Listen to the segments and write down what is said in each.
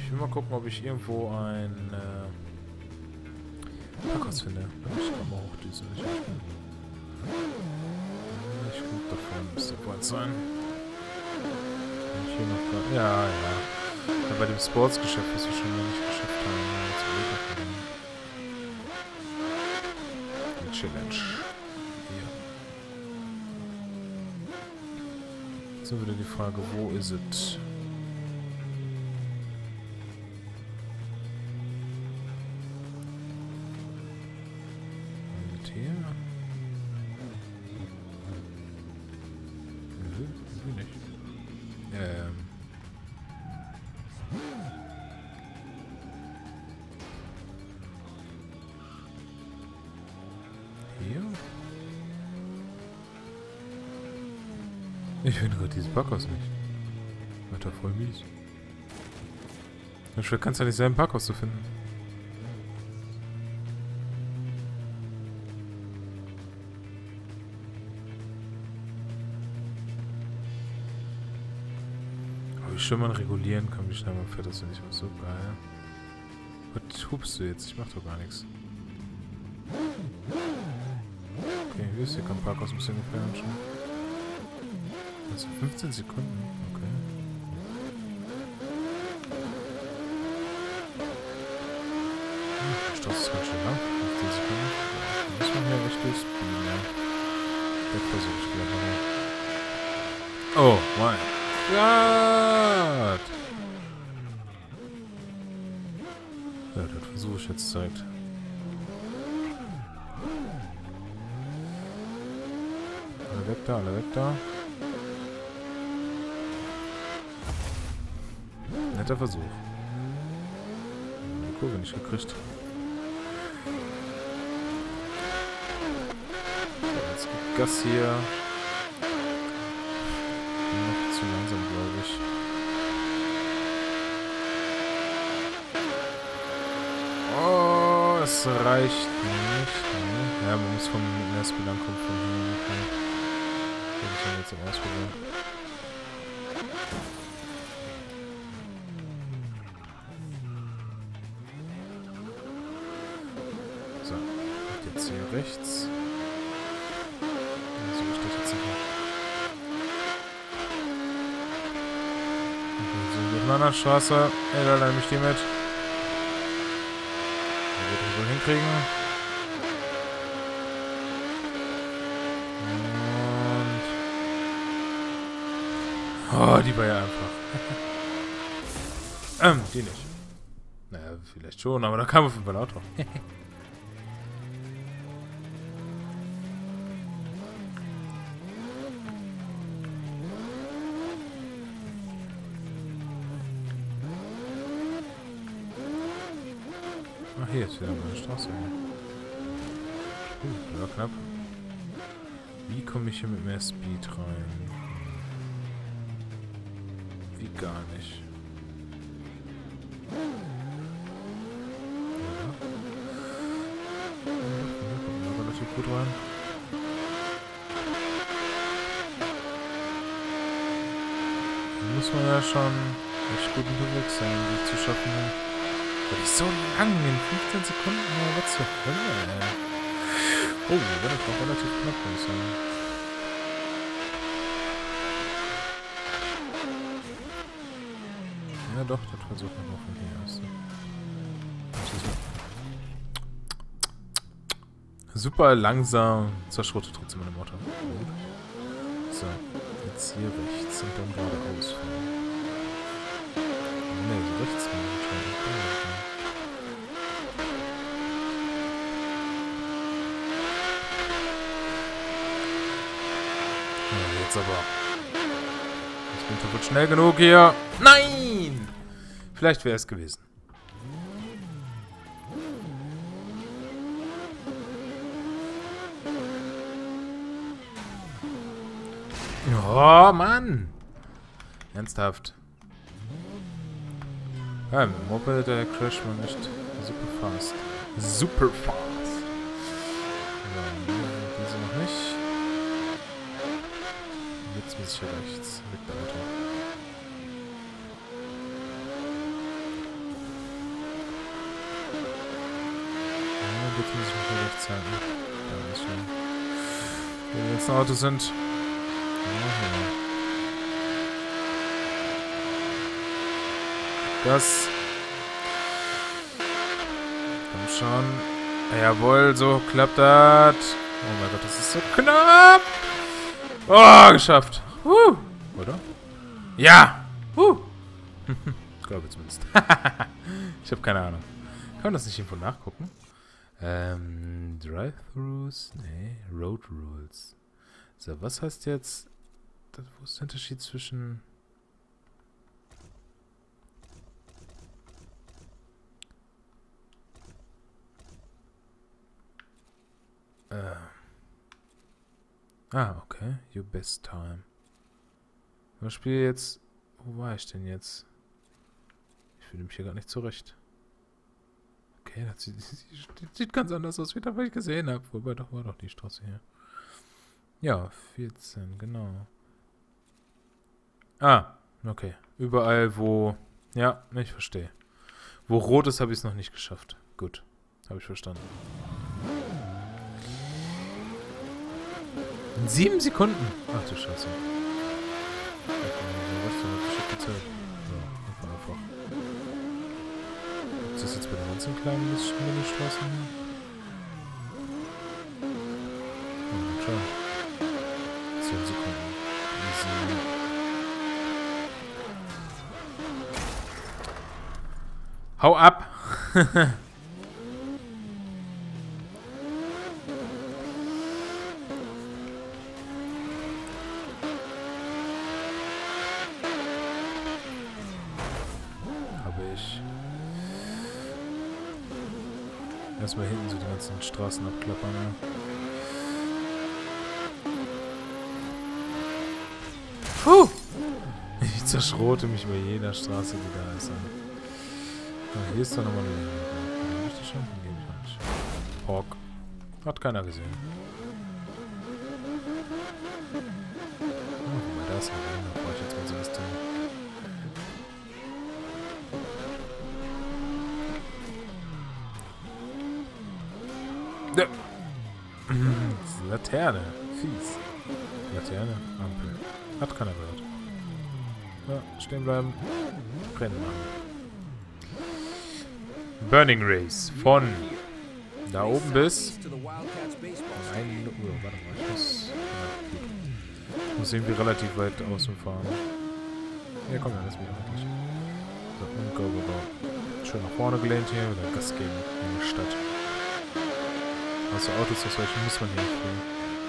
Ich will mal gucken, ob ich irgendwo ein Parkhaus finde. Ich kann mal hochdüsen. Ich guck davon, müsste bald sein. Und hier noch grad, ja. Ja, bei dem Sportsgeschäft, was wir schon mal nicht geschafft haben. Die Challenge. Hier. Jetzt ist wieder die Frage, wo ist es? Hier? Nö, nicht. Hier? Ich finde gerade dieses Parkhaus nicht. Alter, voll mies. Schwer kannst du ja nicht sein, Parkhaus zu finden. Wie schnell man regulieren kann, wie schnell man fährt, das finde ich auch so geil. Was hupst du jetzt? Ich mach doch gar nichts. Okay, hier ist hier kein Parkhaus, muss ungefähr anschauen. Also 15 Sekunden, okay. Die Straße ist ganz schön lang, 15 Sekunden. Da muss man hier echt durchspielen, ja. Das versuche ich gleich mal. Oh, mein Gott! Ja, das versuche ich jetzt Zeit. Alle weg da, alle weg da. Netter Versuch. Die Kurve nicht gekriegt. So, jetzt gibt Gas hier. Noch zu langsam, glaube ich. Oh, es reicht nicht. Ja, man muss vom Nesbill ankommen von hier. Okay. Das werde ich dann jetzt ausprobieren. So, und jetzt hier rechts. So, ich das jetzt hier. Auf einer anderen Straße. Ey, da nehme ich die mit. Die wird ich wohl hinkriegen. Und... Oh, die war ja einfach. Die nicht. Naja, vielleicht schon, aber da kam auf jeden Fall Auto. Ach, hier ist wieder eine Straße. Das war knapp. Wie komme ich hier mit mehr Speed rein? Wie gar nicht. Ja, relativ gut rein. Da muss man ja schon echt gut unterwegs sein, die zu schaffen. Das ist so lang, in 15 Sekunden, was zur Hölle, ey. Oh, das war relativ knapp, würde ich sagen. Ja doch, das versuchen wir noch von hier aus. Super langsam, zerschrottet trotzdem meine Motor. So, jetzt hier rechts und dann geradeaus fahren. Ne, so rechts fahren wir wahrscheinlich. Jetzt aber. Ich bin kaputt schnell genug hier. Nein! Vielleicht wäre es gewesen. Oh, Mann! Ernsthaft. Ja, mit dem Moped, der crasht man echt super fast. Super fast. So, diese noch nicht. Jetzt muss ich hier rechts. Weg der Auto. jetzt muss ich mich hier rechts halten. Da ist schon. Wo die ganzen Autos sind. Ja. Das. Komm schon. Jawohl, so klappt das. Oh mein Gott, das ist so knapp. Oh, geschafft. Oder? Ja. Glaube zumindest. Ich habe keine Ahnung. Kann man das nicht irgendwo nachgucken? Drive-Thrus? Nee, Road Rules. So, was heißt jetzt... Wo ist der Unterschied zwischen... okay. Your best time. Das Spiel jetzt... Wo war ich denn jetzt? Ich finde mich hier gar nicht zurecht. Okay, das sieht ganz anders aus, wie das, was ich gesehen habe. Wobei, doch war doch die Straße hier. Ja, 14, genau. Okay. Überall, wo... Ja, ich verstehe. Wo rot ist, habe ich es noch nicht geschafft. Gut, habe ich verstanden. In 7 Sekunden? Ach du Scheiße. Einfach. Ist das jetzt bei den ganzen kleinen Mini-Straßen hier? Oh, schau. 10 Sekunden. Easy. Hau ab! Erstmal hinten so die ganzen Straßen abklappern, ja. Puh! Ich zerschrote mich bei jeder Straße, die da ist. Ja, hier ist doch nochmal eine... Richtig schon? Nee, nicht. Hawk. Hat keiner gesehen. Oh, guck mal, da ist noch einer. Da brauche ich jetzt mal so was drin. Laterne. Fies. Laterne. Ampel. Hat keiner gehört. Ja, stehen bleiben. Rennen machen. Burning Race. Von da oben bis... 1 Minute. Oh, warte mal. Ich muss irgendwie relativ weit außen fahren. Ja, komm, das wieder wirklich. So, und go. Schön nach vorne gelehnt hier. Wieder Gas geben in die Stadt. Also Autos ausweichen muss man hier nicht bringen.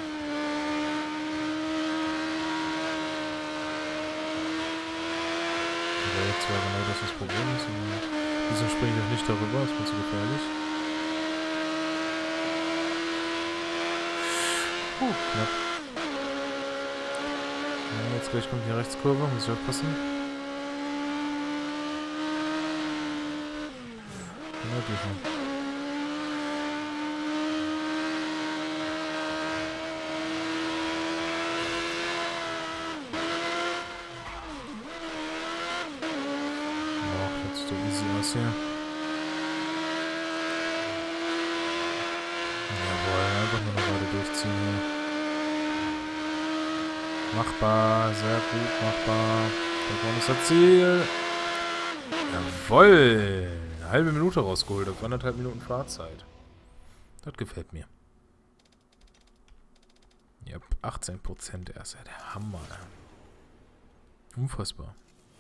Aber jetzt war genau das Problem ist. Wieso springe ich auch nicht darüber? Das ist mir zu gefährlich. Knapp. Ja, jetzt gleich kommt die Rechtskurve, muss ich aufpassen. Genau, die hier. So easy aus hier. Jawohl, einfach nur noch gerade durchziehen hier. Machbar, sehr gut, machbar. Da vorne ist das Ziel. Jawohl! Eine halbe Minute rausgeholt, auf 1,5 Minuten Fahrzeit. Das gefällt mir. Ja, 18% erst. Ja, der Hammer. Unfassbar.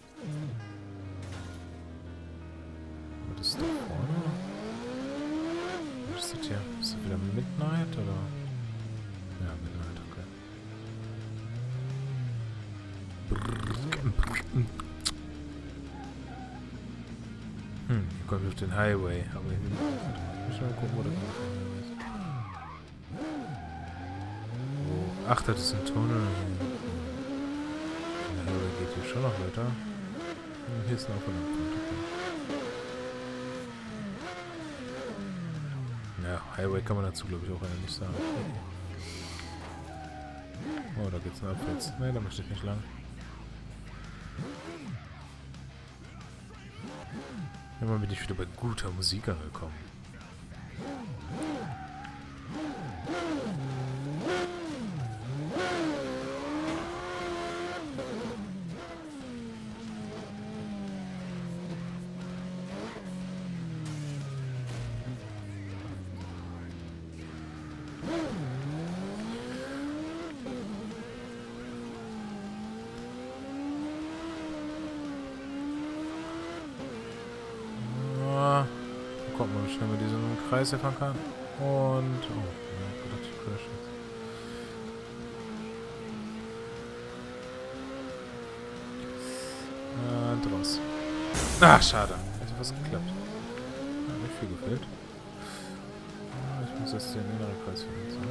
Was ist da vorne? Was ist das hier? Ist das wieder Midnight oder? Ja, Midnight, okay. Hier kommen wir auf den Highway. Aber ich muss mal gucken, wo der Highway ist. Oh, ach, das ist ein Tunnel. Der Highway geht hier schon noch weiter. Und hier ist noch ein Ja, Highway kann man dazu, glaube ich, auch nicht sagen. Oh, da geht's nach abwärts. Ne, da möchte ich nicht lang. Immer bin ich wieder bei guter Musik angekommen. wie schnell man diesen Kreis fahren kann. Und... Oh, ja, gedacht, ich crash jetzt. Und raus. Ah, schade. Hätte was geklappt. Ja, nicht viel gefehlt. Ich muss jetzt den inneren Kreis finden. So.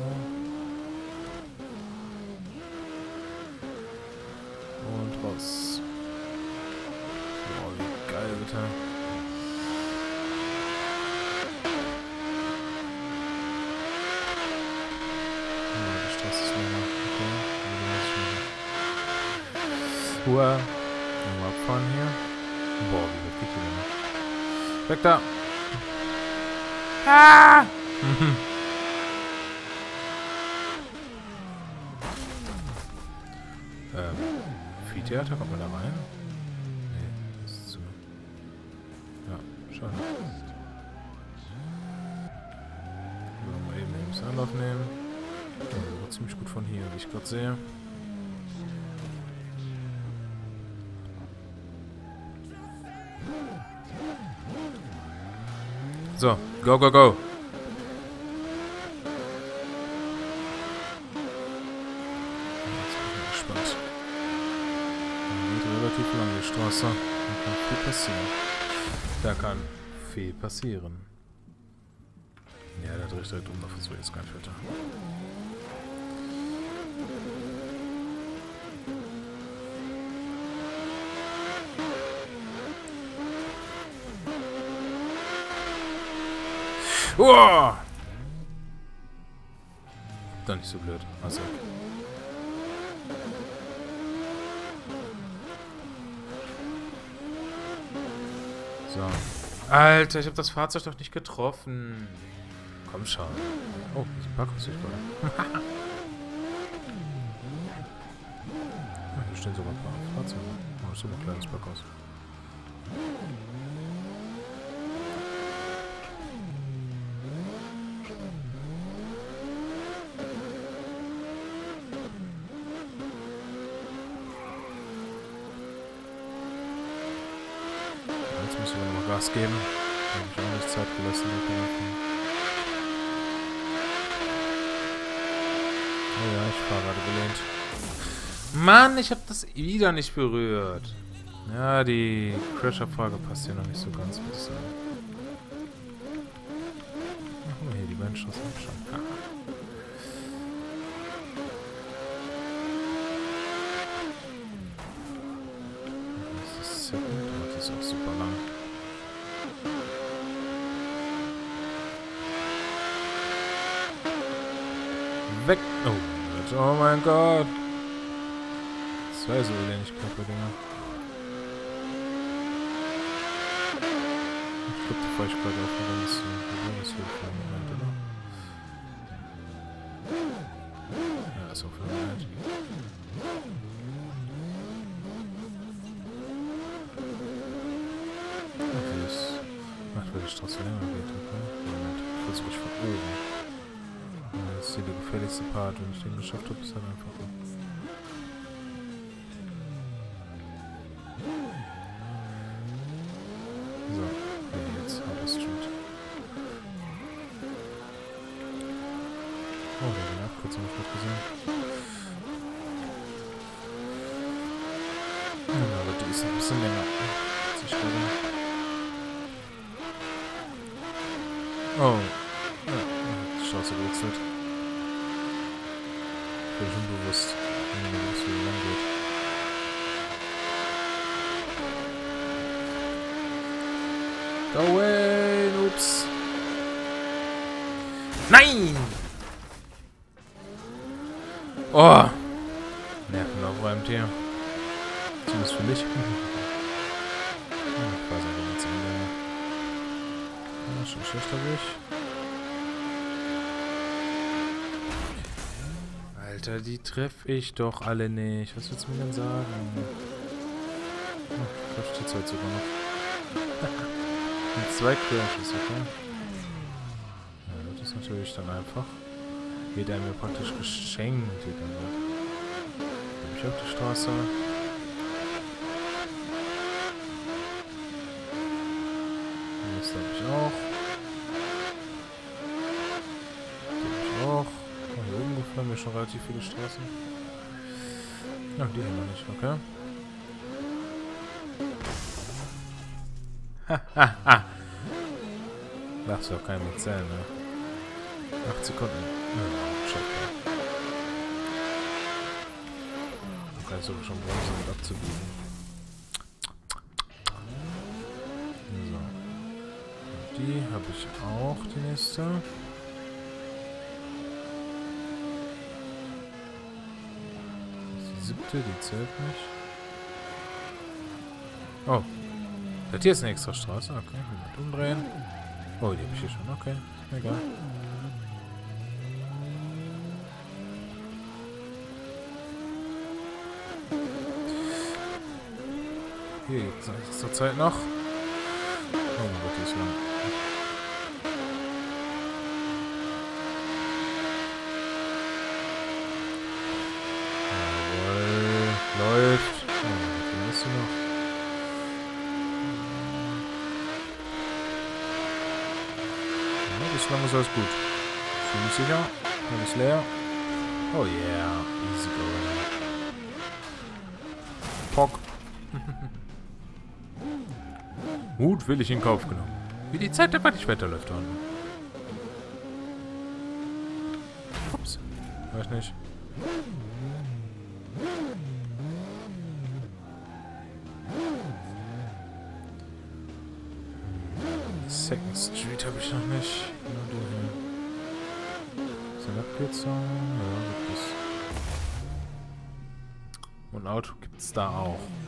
Und raus. Boah, wie geil, bitte. Ja, die Straße ist länger. Okay. Uah. Mal abfahren hier. Boah, wie weit geht die denn noch? Weg da! Ah! Viehtheater, kommt man da rein? Nee, das ist zu. Ja, schade. So, mal eben den Anlauf nehmen. Ja, war ziemlich gut von hier, wie ich gerade sehe. So, go, go, go. Jetzt bin ich gespannt. Geht relativ lang die Straße. Da kann viel passieren. Da kann viel passieren. Ja, da drehe ich direkt um, da versuche ich jetzt gar nicht weiter. Uah! Doch nicht so blöd. Also. So. Alter, ich habe das Fahrzeug doch nicht getroffen. Komm schon. Oh, hier ist ein Parkhaus. Hier stehen sogar ein paar Fahrzeuge. Oh, das ist aber ein kleines Parkhaus. Jetzt müssen wir noch Gas geben. Da habe ich auch nicht Zeit gelassen. Oh ja, ich fahre gerade gelehnt. Mann, ich habe das wieder nicht berührt. Ja, die Crash-Abfrage passt hier noch nicht so ganz, würde ich sagen. Ach, hier die Menschen aus dem Schatten. Das ist ja gut, aber die ist auch super lang. Weg! Oh mein Gott! Das war ja so wenig knappe Dinger. Ich glaube, die fahre ich gerade auf eine ganz Bewegungshilfe im Moment, oder? Ja, ist auch für den Moment. Okay, das macht, weil die Straße länger geht, okay? Moment, versuche ich von oben. Das ist hier der gefährlichste Part, wenn ich den geschafft habe, ist halt einfach so. So, okay, jetzt Harbour Street. Oh, da eine Abkürzung habe ich gerade gesehen. Ja, aber die ist ein bisschen länger. Sieht ich gerade. Oh. Ja, die Straße gewechselt. Ich bin schon bewusst, wenn es hier lang geht. Go away, ups. Nein! Oh! Nerven aufräumt hier. Zumindest für mich. Ich weiß aber jetzt Ende. Ja, schon schlechter Weg. Alter, die treffe ich doch alle nicht. Was willst du mir denn sagen? Oh, treffe ich die Zeit sogar noch. Mit 2 Crashes, okay? Ja, das ist natürlich dann einfach. Wird er mir praktisch geschenkt. Bin ich auf die Straße. Das habe ich auch. relativ viele Straßen. Ach, die haben wir nicht, okay. Ha. Darfst du auch keinen mitzählen, ne? 8 Sekunden. Ja, scheiße. Du kannst sogar schon bremsen und abzubiegen. So. Und die habe ich auch, die nächste. Die 7. Die zählt nicht. Oh. Das hier ist eine extra Straße. Okay, mit umdrehen. Oh, die habe ich hier schon. Okay, egal. Hier gibt es extra Zeit noch. Oh mein Gott, die ist lang. Jawohl. Läuft. Oh mein Gott, wie ist sie noch? Bislang ist alles gut. Ich fühle mich sicher. Alles leer. Oh yeah. Easy going. Pock. Mutwillig in Kauf genommen. Wie die Zeit einfach nicht weiterläuft unten. Ups. Weiß nicht. Second Street habe ich noch nicht. Ist eine Abkürzung? Ja, gibt es. Und ein Auto gibt es da auch.